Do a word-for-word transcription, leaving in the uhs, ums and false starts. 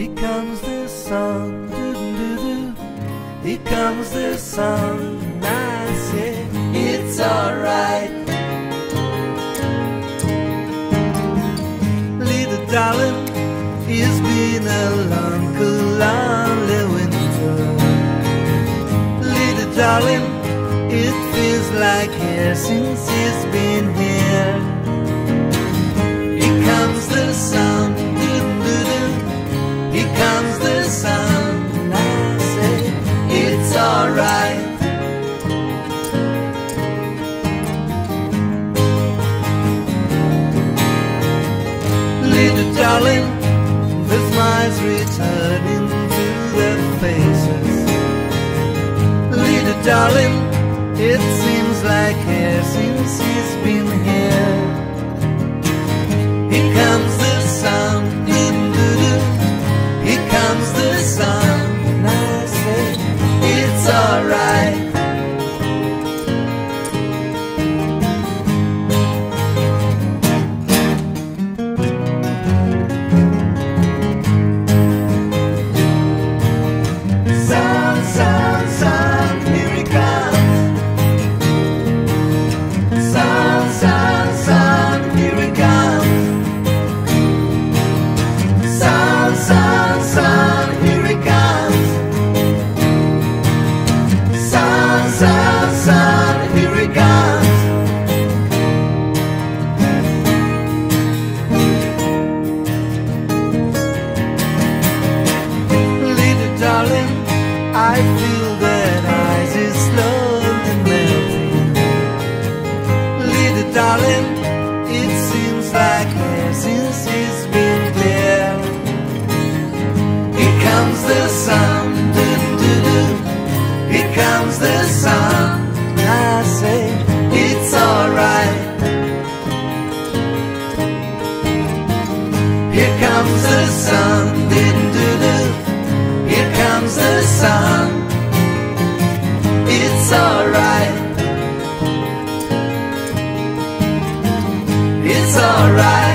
Here comes the sun, doo doo doo. Here comes the sun, and I say it's alright. Little darling, it's been a long, lonely winter. Little darling, it feels like years since it's been here. Here comes the sun, doo doo doo. Here comes the sun, and I say it's alright. Little darling, the smiles returning to their faces. Little darling, it seems like years since he's been here. Here comes the sun, doo doo doo. Here comes the sun, and I say it's alright. Sun, sun, sun, here he comes. Sun, sun, sun, here he comes. Sun, sun, sun, here he comes. Sun, sun, sun, here he comes. Little darling, I feel that ice is slowly melting. Little darling, it seems like years since it's been there. Here comes the sun, doo doo doo. Here comes the sun, and I say it's alright. Here comes the sun, doo doo doo. Here comes the sun, it's alright. It's alright.